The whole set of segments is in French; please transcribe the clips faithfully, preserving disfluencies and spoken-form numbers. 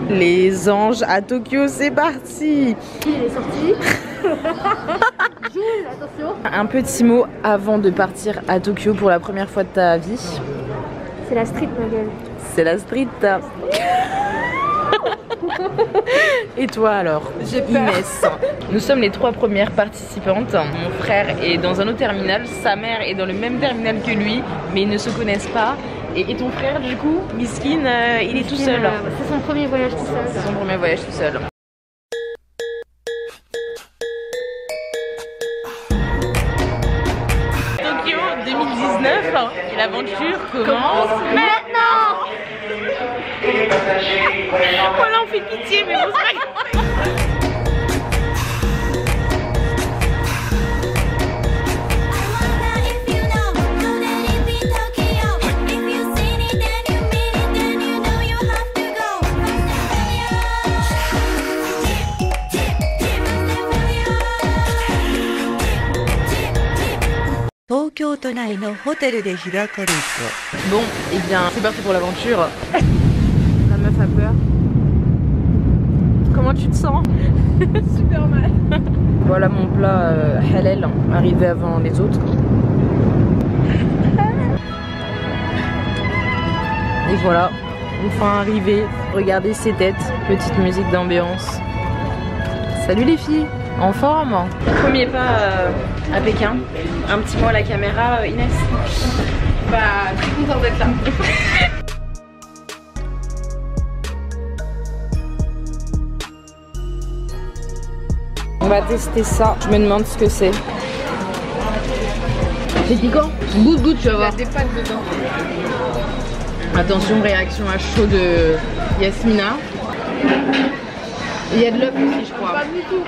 Les anges à Tokyo, c'est parti. Il est sorti. Joue, attention. Un petit mot avant de partir à Tokyo pour la première fois de ta vie. C'est la street, ma gueule. C'est la street. Et toi alors? J'ai peur. Inès. Nous sommes les trois premières participantes. Mon frère est dans un autre terminal, sa mère est dans le même terminal que lui, mais ils ne se connaissent pas. Et, et ton frère du coup, Miskin, euh, il est tout seul. Euh, c'est son premier voyage tout seul. C'est son premier voyage tout seul. Tokyo deux mille dix-neuf et l'aventure commence maintenant. Voilà, on fait pitié, mais bon, c'est pas grave. Bon, et bien, c'est parti pour l'aventure. La meuf a peur. Comment tu te sens? Super mal. Voilà mon plat euh, halal, arrivé avant les autres. Et voilà, enfin arrivé. Regardez ces têtes, petite musique d'ambiance. Salut les filles, en forme? Premier pas euh, à Pékin. Un petit mot à la caméra, euh, Inès. Bah, très contente d'être là. On va tester ça. Je me demande ce que c'est. C'est piquant? Goûte, goûte, tu vas voir. Il y a des pâtes dedans. Attention, réaction à chaud de Yasmina. Il y a de l'œuf aussi, je crois. Pas du tout.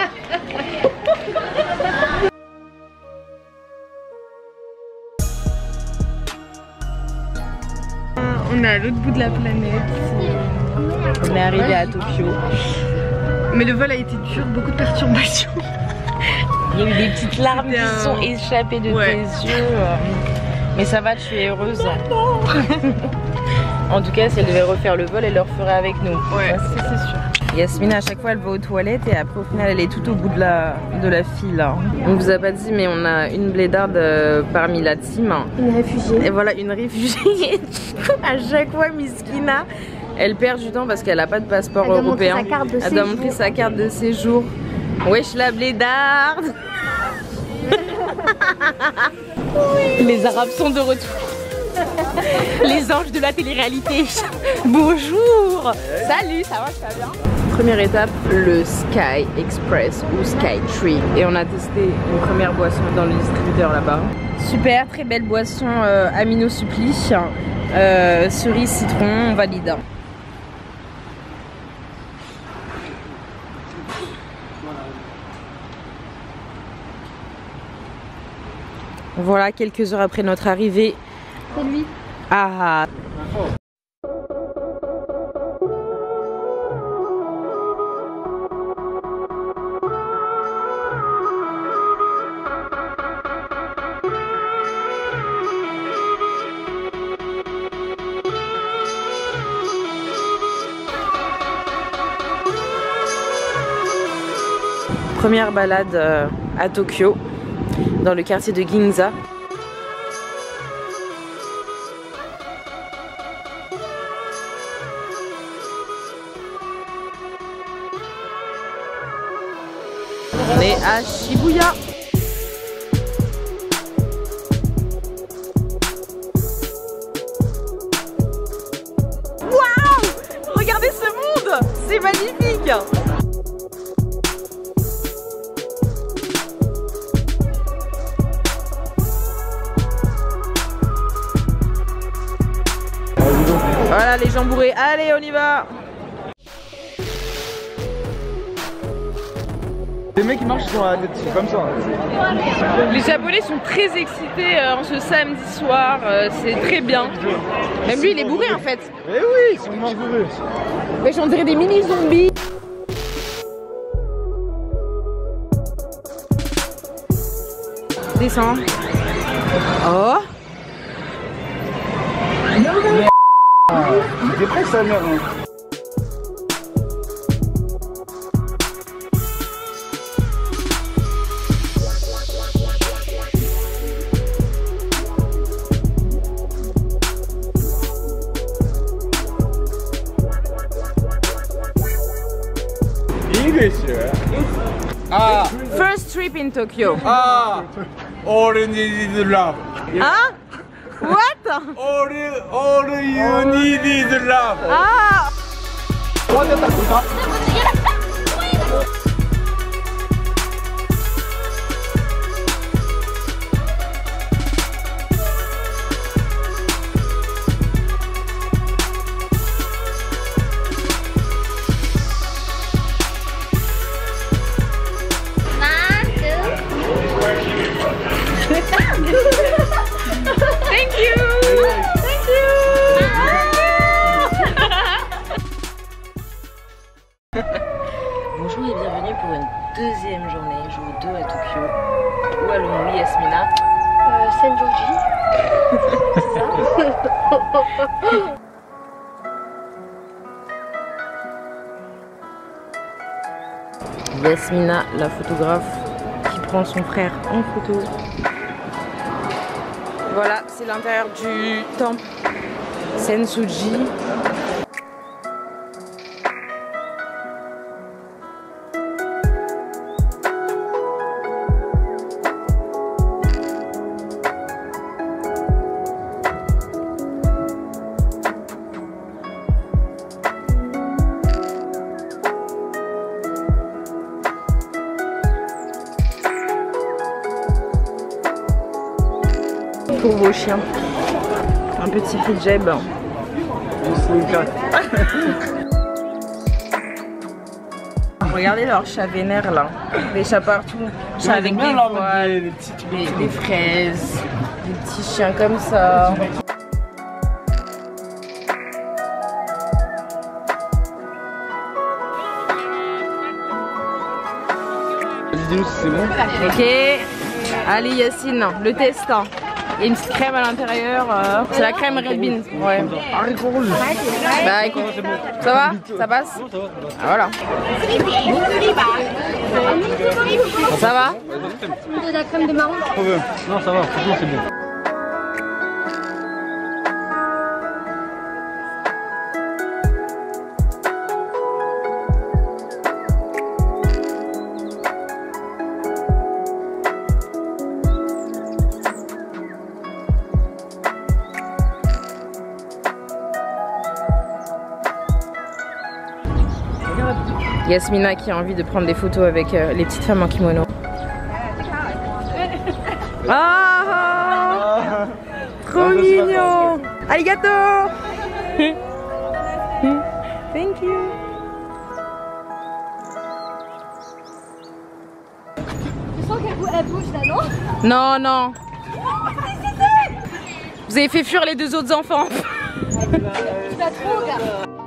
On est à l'autre bout de la planète. On est arrivé à Tokyo. Mais le vol a été dur, beaucoup de perturbations. Il y a eu des petites larmes qui un... sont échappées de ouais. tes yeux. Mais ça va, tu es heureuse. En tout cas, si elle devait refaire le vol, elle le referait avec nous. Ouais, c'est sûr. Yasmina, à chaque fois, elle va aux toilettes et après, au final, elle est tout au bout de la, de la file. On vous a pas dit, mais on a une blédarde euh, parmi la team. Une réfugiée. Et voilà, une réfugiée. À chaque fois, Miskina, elle perd du temps parce qu'elle n'a pas de passeport elle européen. De elle doit montrer sa carte de séjour. Wesh la blédarde. Oui. Les Arabes sont de retour. Les anges de la télé-réalité. Bonjour. Salut, ça va, ça va bien? Première étape, le Sky Express ou Sky Tree. Et on a testé une première boisson dans le distributeur là-bas. Super, très belle boisson euh, amino suppli. Euh, cerise, citron, on valide. Voilà, quelques heures après notre arrivée. C'est lui. Ah. Première balade euh, à Tokyo, dans le quartier de Ginza. On est à Shibuya. Waouh! Regardez ce monde! C'est magnifique! Voilà les gens bourrés, allez on y va! Les mecs qui marchent sur la tête, c'est comme ça. Les Japonais sont très excités euh, en ce samedi soir, euh, c'est très bien. Même lui il est bourré en fait. Eh oui, ils sont morts bourrés. Mais j'en dirais des mini zombies. Descends. Oh. J'ai pris sa mère. Hein. first trip in Tokyo. Ah, all you need is love. Huh? What? All, you- all you need is love. Ah. Thank you. Thank you. Bonjour et bienvenue pour une deuxième journée, jour deux à Tokyo. Où allons-nous, Yasmina? Euh, Senjoji. Yasmina, la photographe, qui prend son frère en photo. Voilà, c'est l'intérieur du temple Sensuji. Pour vos chiens. Un petit hijab. Regardez leur chat vénère là. Les chats partout. Chats avec des poils, des, des fraises, des petits chiens comme ça. Dis-nous si c'est bon. Ok. Allez Yacine, le test. Il y a une petite crème à l'intérieur. euh, C'est la crème Red Bean. Ouais. Haricot rouge. Bah écoute, ça va? Ça passe? Ah, voilà. Ça va? De la crème de marron. Non, ça va, franchement, c'est bon. Yasmina qui a envie de prendre des photos avec euh, les petites femmes en kimono. Ah, trop mignon. Arigato. Thank you. Je sens qu'elle bouge là, non? Non, non. Vous avez fait fuir les deux autres enfants. Tu vas trop, gars.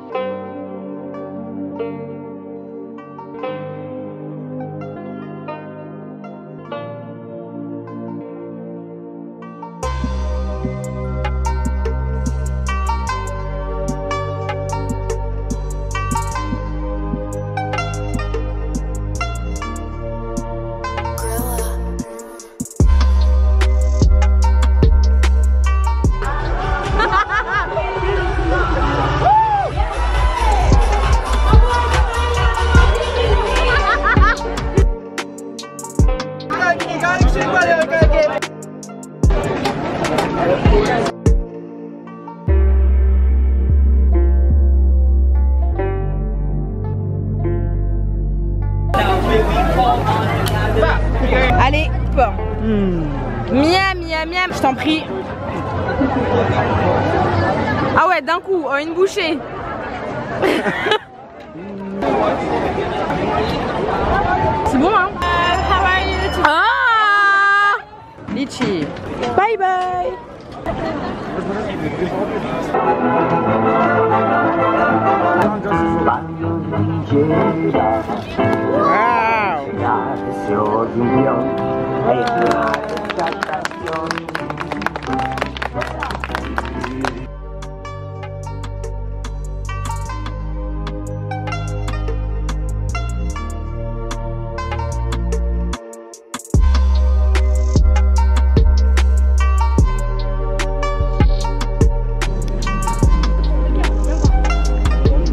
Allez, hop. Miam, miam, miam, je t'en prie. Ah ouais, d'un coup, oh, une bouchée. C'est bon, hein? Ah, litchi. Bye bye.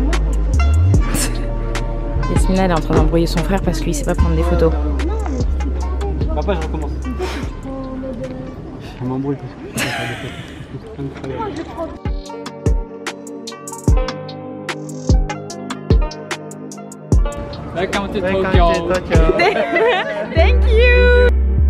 Yasmina elle est en train d'embrouiller son frère parce qu'il sait pas prendre des photos. pas, je recommence. Je m'embrouille. Welcome to Tokyo. Thank you.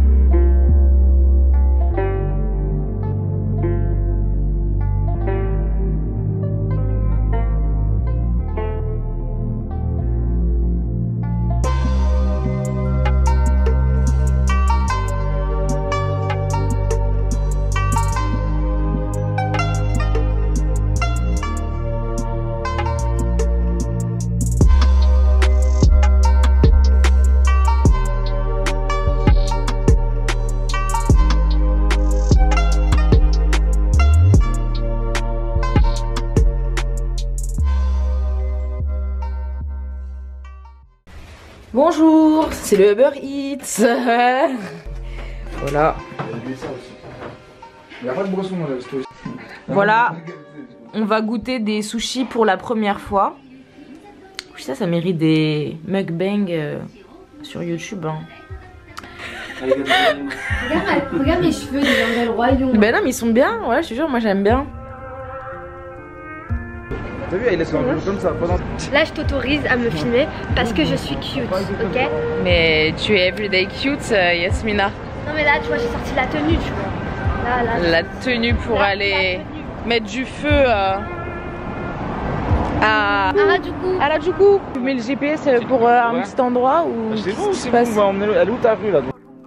Bonjour, c'est le Uber Eats. Voilà. Voilà, on va goûter des sushis pour la première fois. Ça, ça mérite des mukbangs euh, sur YouTube. Hein. Regarde, regarde mes cheveux, des le royaume. Ben non, mais ils sont bien, ouais, je te jure, moi j'aime bien. T'as vu, il laisse comme ça pendant. Là, je t'autorise à me filmer parce que je suis cute, ok? Mais tu es everyday cute, euh, Yasmina. Non, mais là, tu vois, j'ai sorti la tenue, tu vois. Là, là. La tenue pour Là, aller tenue. mettre du feu euh, à Harajuku. Harajuku. Tu mets le G P S pour euh, un Ouais. petit endroit où C'est qu'est-ce bon, qui se c'est passe? bon, on va emmener. Elle est où ta rue là?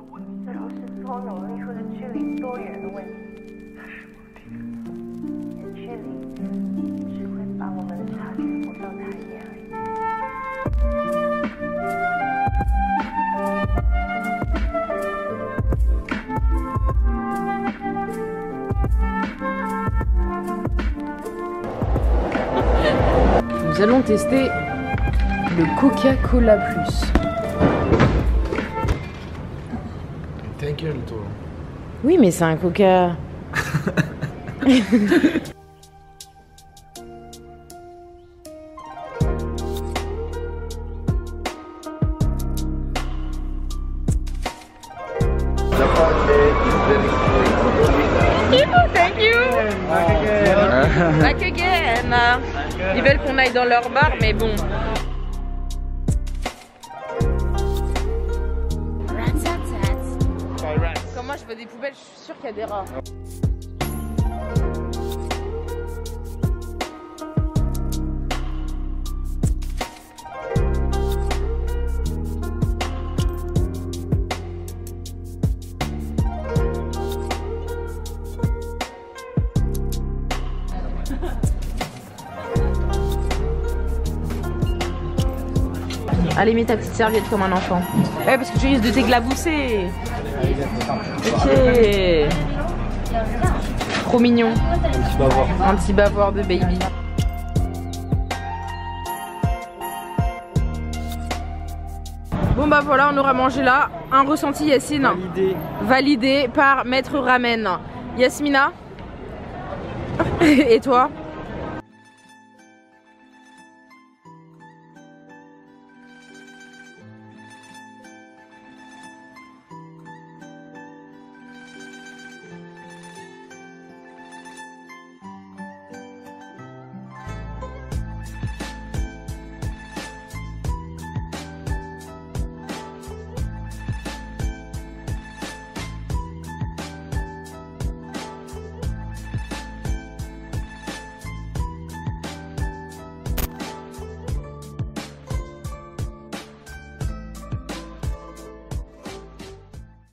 Nous allons tester le Coca-Cola Plus. Ta gueule, toi. Oui, mais c'est un Coca. Thank you. Back again. Ils veulent qu'on aille dans leur bar, mais bon. Comme moi, je fais des poubelles, je suis sûre qu'il y a des rats. Allez, mets ta petite serviette comme un enfant. Ouais, parce que tu risques de t'éclabousser. Ok. Trop mignon. Un petit bavard de baby. Bon bah voilà, on aura mangé là. Un ressenti, Yacine. Validé. Validé par Maître Ramen. Yasmina. Et toi?